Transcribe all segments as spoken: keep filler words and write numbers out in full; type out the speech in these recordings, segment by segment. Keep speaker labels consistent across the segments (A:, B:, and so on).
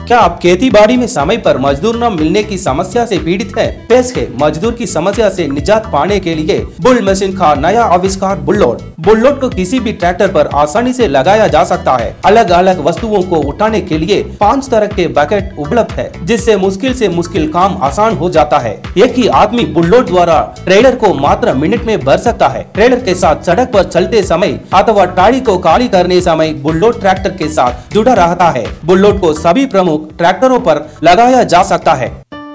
A: क्या आप खेती बाड़ी में समय पर मजदूर न मिलने की समस्या से पीड़ित हैं? पेश है मजदूर की समस्या से निजात पाने के लिए बुल मशीन का नया आविष्कार बुललोड। बुललोड को किसी भी ट्रैक्टर पर आसानी से लगाया जा सकता है। अलग अलग वस्तुओं को उठाने के लिए पाँच तरह के बकेट उपलब्ध है, जिससे मुश्किल से मुश्किल काम आसान हो जाता है। एक ही आदमी बुललोड द्वारा ट्रेलर को मात्र मिनट में भर सकता है। ट्रेलर के साथ सड़क पर चलते समय अथवा टाड़ी को खाली करने समय बुललोड ट्रैक्टर के साथ जुड़ा रहता है। बुललोड को सभी प्रमुख ट्रैक्टरों पर लगाया जा सकता है।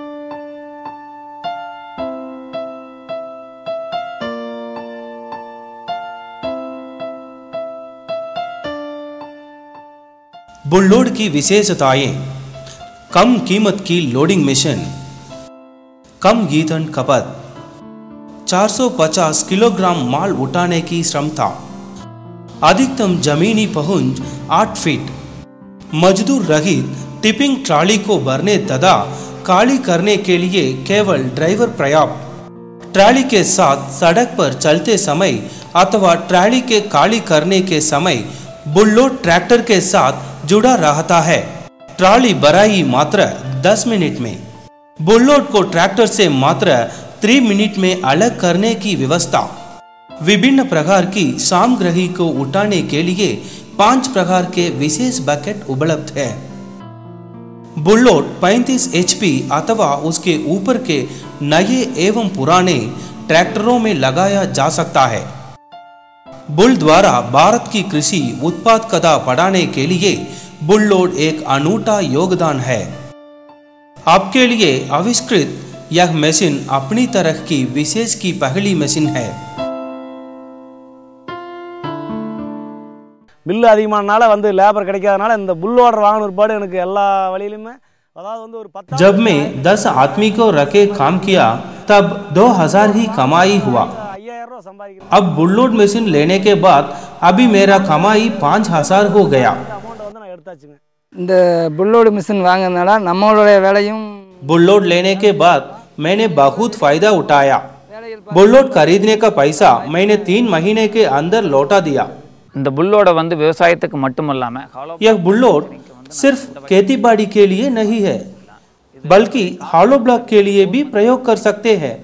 A: बुललोड की विशेषताएं: कम कीमत की लोडिंग मशीन, कम ईंधन खपत, चार सौ पचास किलोग्राम माल उठाने की क्षमता, अधिकतम जमीनी पहुंच आठ फीट, मजदूर रहित टिपिंग ट्रॉली को भरने तथा खाली करने के लिए केवल ड्राइवर पर्याप्त, ट्रॉली के साथ सड़क पर चलते समय अथवा ट्रॉली के खाली करने के समय बुललोड ट्रैक्टर के साथ जुड़ा रहता है। ट्रॉली भराई मात्र दस मिनट में। बुललोड को ट्रैक्टर से मात्र तीन मिनट में अलग करने की व्यवस्था। विभिन्न प्रकार की सामग्री को उठाने के लिए पांच प्रकार के विशेष बकेट उपलब्ध है। बुललोड पैंतीस एचपी अथवा उसके ऊपर के नए एवं पुराने ट्रैक्टरों में लगाया जा सकता है। बुल द्वारा भारत की कृषि उत्पादकता बढ़ाने के लिए बुललोड एक अनूठा योगदान है। आपके लिए आविष्कृत यह मशीन अपनी तरह की विशेष की पहली मशीन है।
B: बिल्लु அதிகமானனால வந்து லேபர் கிடைக்காதனால இந்த புல்லோடர் வாங்கணும் ஒரு பாடு எனக்கு எல்லா வழியிலுமே அதாவது வந்து ஒரு பத்து
A: जब मैं दस आदमी को रखे काम किया तब दो हजार ही कमाई हुआ।
B: ஐயாயிரம் ரூபாய் சம்பாதிக்கிறேன்।
A: अब बुललोड मशीन लेने के बाद अभी मेरा कमाई पाँच हजार हो गया।
B: அமௌண்ட் வந்து நான் எடுத்தாச்சுங்க।
C: இந்த புல்லோடு மிஷின் வாங்குனதால நம்மளுடைய வேலையும்
A: बुललोड लेने के बाद मैंने बहुत फायदा उठाया। बुललोड खरीदने का पैसा मैंने तीन महीने के अंदर लौटा दिया।
D: இந்த புல்லோட வந்து விவசாயத்துக்கு மட்டுமல்லாம
A: यह बुललोड सिर्फ खेती बाड़ी के लिए नहीं है, बल्कि हॉलो ब्लॉक के लिए भी प्रयोग कर सकते हैं।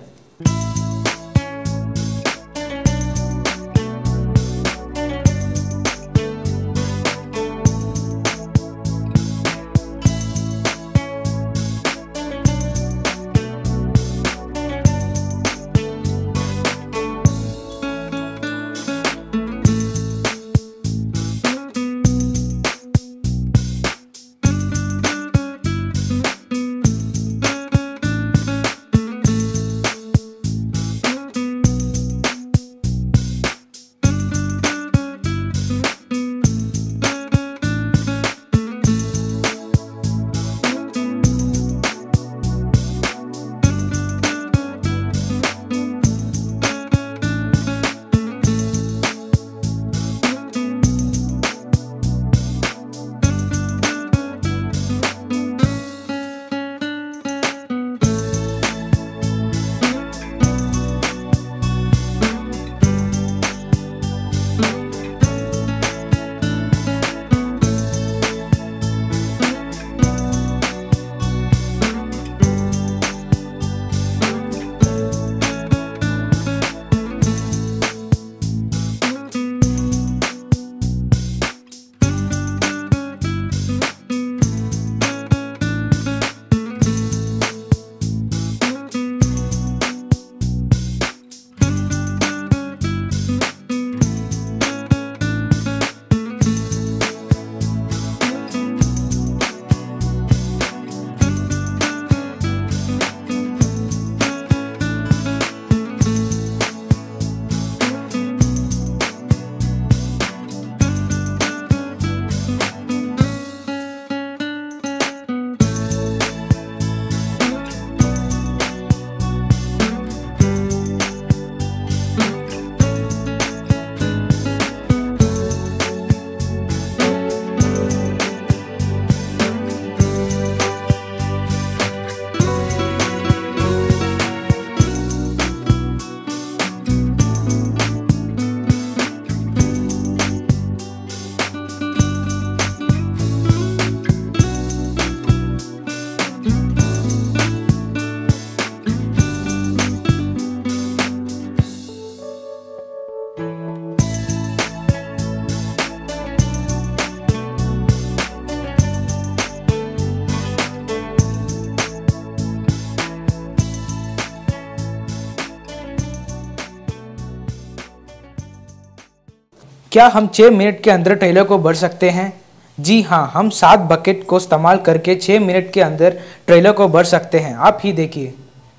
E: क्या हम छः मिनट के अंदर ट्रेलर को भर सकते हैं? जी हाँ, हम सात बकेट को इस्तेमाल करके छः मिनट के अंदर ट्रेलर को भर सकते हैं। आप ही देखिए।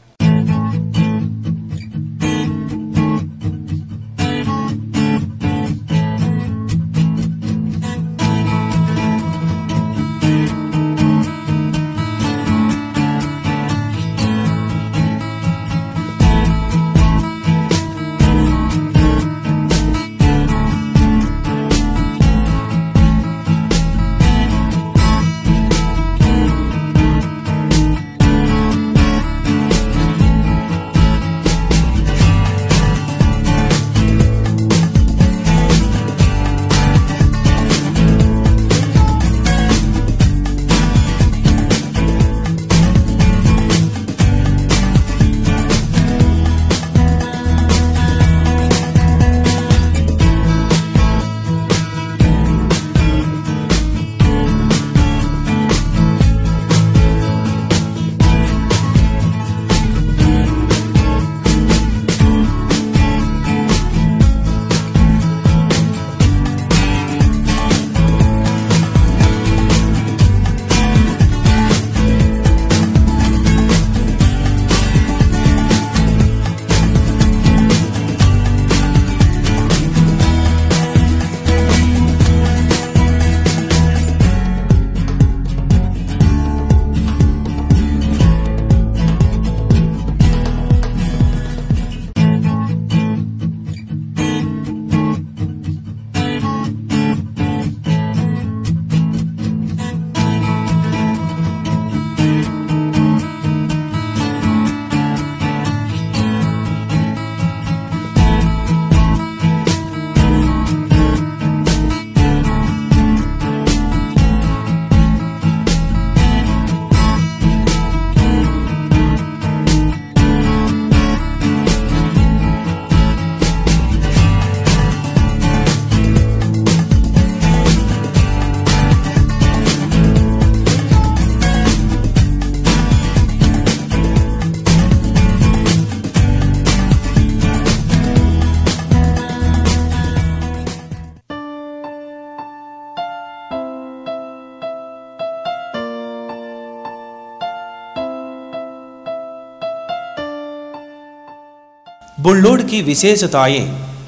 A: बुललोड की विशेषताएं: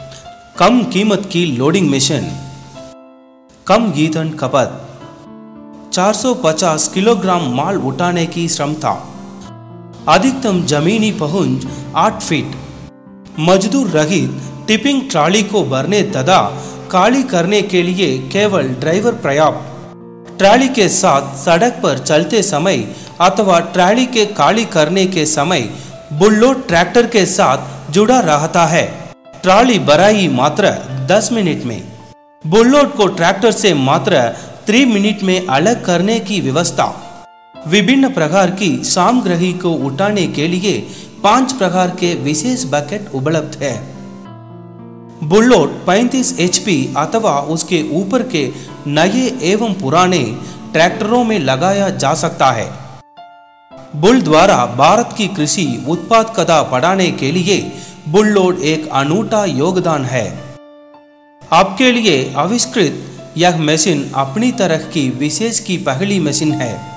A: कम कीमत की लोडिंग मशीन, कम ईंधन खपत, चार सौ पचास किलोग्राम माल उठाने की क्षमता, अधिकतम जमीनी पहुंच आठ फीट, मजदूर रहित टिपिंग ट्रॉली को भरने तथा खाली करने के लिए केवल ड्राइवर पर्याप्त, ट्रॉली के साथ सड़क पर चलते समय अथवा ट्रॉली के खाली करने के समय बुललोड ट्रैक्टर के साथ जुड़ा रहता है। ट्रॉली भराई मात्र दस मिनट में, बुललोड को ट्रैक्टर से मात्र तीन मिनट में अलग करने की व्यवस्था। विभिन्न प्रकार की सामग्री को उठाने के लिए पांच प्रकार के विशेष बकेट उपलब्ध है। बुललोड पैंतीस एचपी अथवा उसके ऊपर के नए एवं पुराने ट्रैक्टरों में लगाया जा सकता है। बुल द्वारा भारत की कृषि उत्पादकता बढ़ाने के लिए बुललोड एक अनूठा योगदान है। आपके लिए आविष्कृत यह मशीन अपनी तरह की विशेष की पहली मशीन है।